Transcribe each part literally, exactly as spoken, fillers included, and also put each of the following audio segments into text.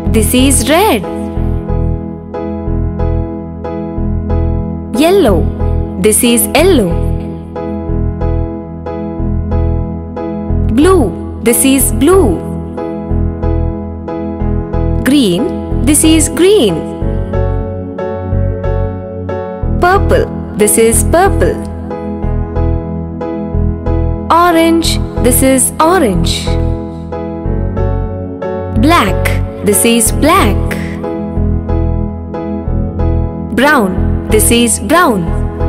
This is red. Yellow. This is yellow. Blue. This is blue. Green. This is green. Purple. This is purple. Orange. This is orange. Black. This is black. Brown. This is brown.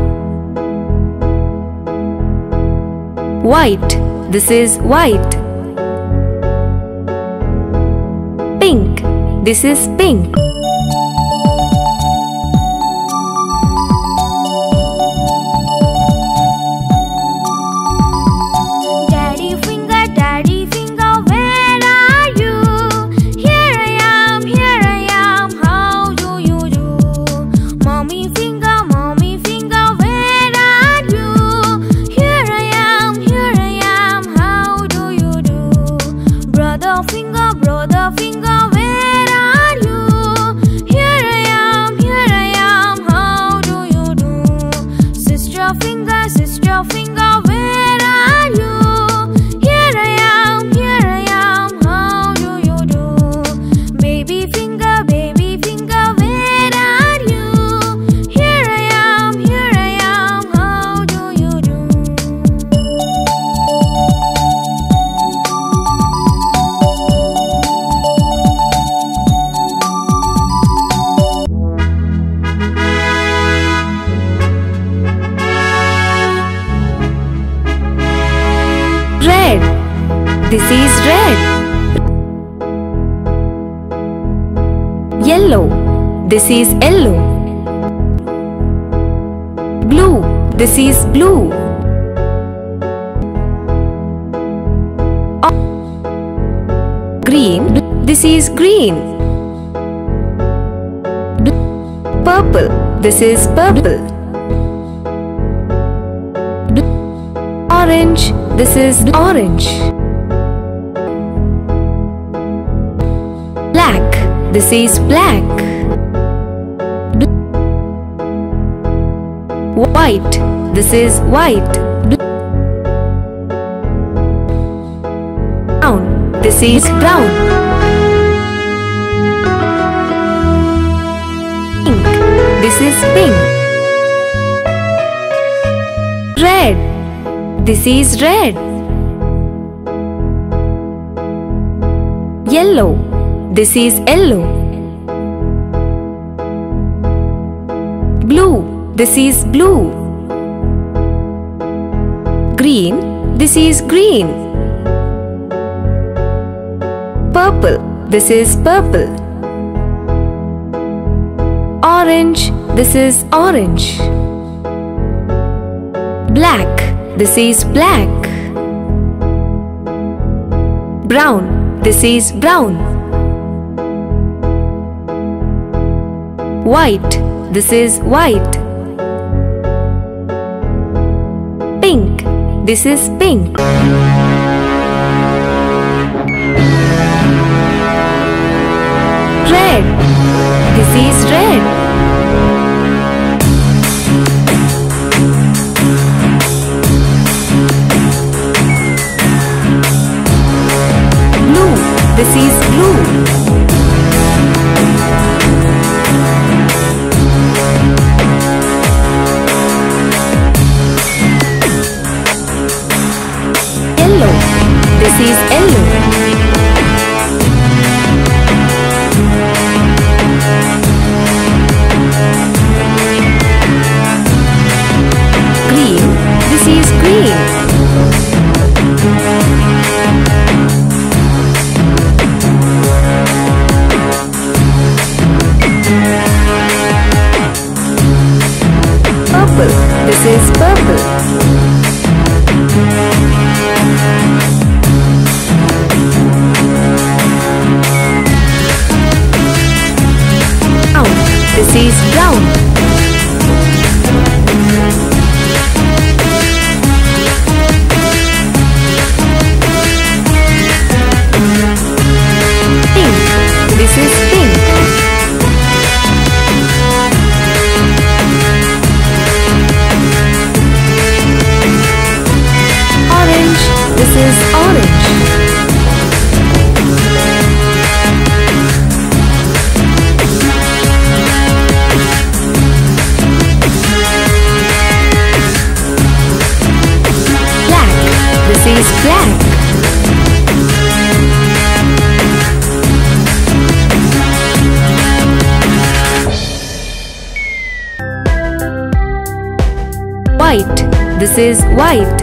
White. This is white. Pink. This is pink. Daddy finger, daddy finger, where are you? Here I am, here I am, how do you do? Mommy finger, mommy finger, where are you? Here I am, here I am, how do you do? Brother finger, brother finger, where are you? Here I am, here I am, how do you do? Sister finger, sister finger, where are you? Here I am, here I am, how do you do? Baby finger, baby finger, where are you? Here I am, here I am, how do you do? Red. This is red. Yellow. This is yellow. Blue. This is blue. O- Green. This is green. Purple. This is purple. Orange. This is orange. Black. This is black. White. This is white. Brown. This is brown. Pink. This is pink. Red. This is red. Yellow. This is yellow. Blue. This is blue. Green. This is green. Purple. This is purple. Orange. This is orange. Black. This is black. Brown. This is brown. White. This is white. Pink. This is pink. Red. This is red. Blue. This is blue. Yellow. This is yellow. Green. This is green. Purple. This is purple. Brown. This is brown. Pink. This is pink. White. This is white.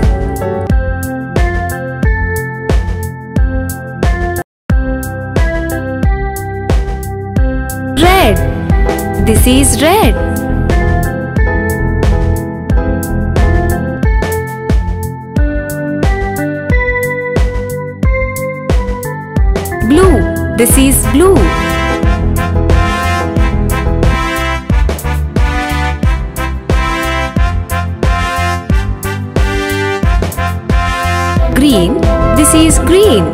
Red. This is red. Blue. This is blue. Green. This is green.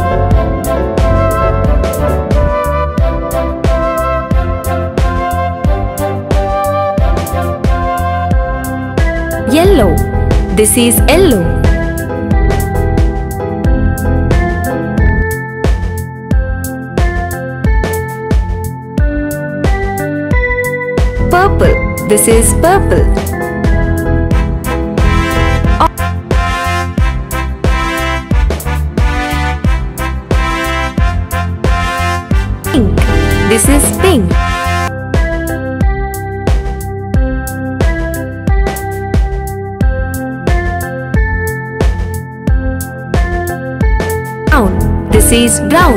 Yellow. This is yellow. Purple. This is purple. Pink. This is pink. Brown. This is brown.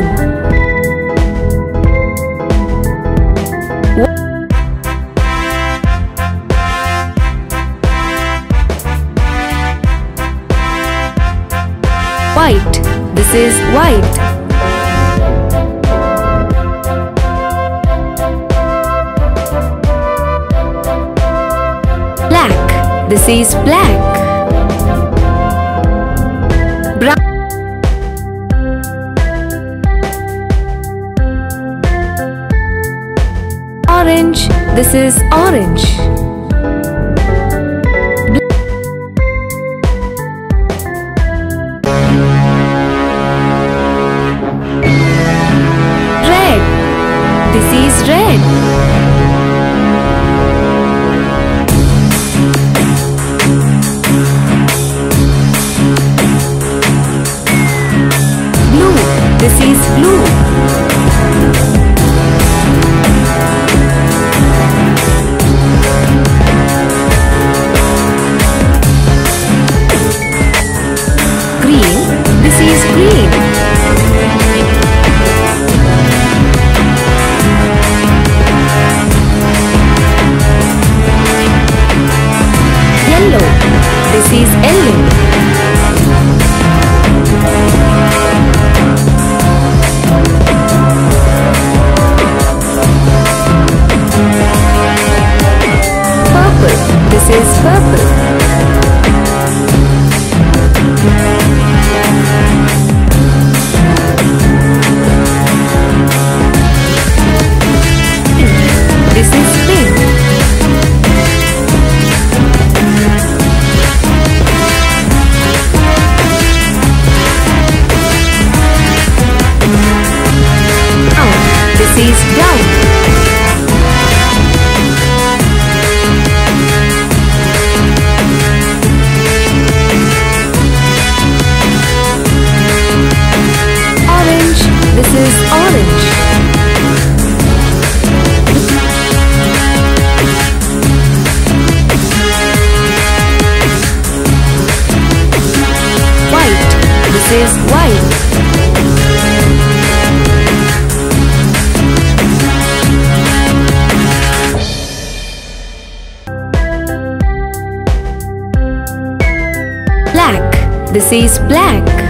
White. This is white. Black. This is black. Brown. Orange. This is orange. Red. This is red. Blue. This is blue. Green. This is green. Yellow. This is yellow. Purple. This is purple. This is pink. Brown. This is brown. Orange. This is orange. White. This is white. Black. This is black.